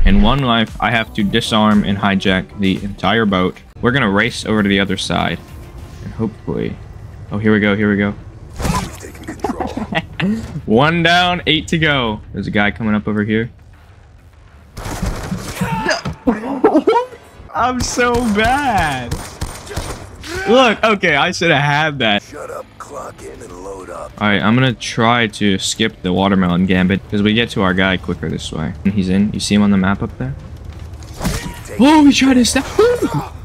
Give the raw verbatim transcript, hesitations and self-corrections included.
In one life, I have to disarm and hijack the entire boat. We're gonna race over to the other side. And hopefully... Oh, here we go, here we go. We've taken control. One down, eight to go. There's a guy coming up over here. I'm so bad. Look, okay, I should have had that. Shut up, clock in and load up. Alright, I'm gonna try to skip the watermelon gambit because we get to our guy quicker this way. And he's in. You see him on the map up there? Oh, he tried to stop.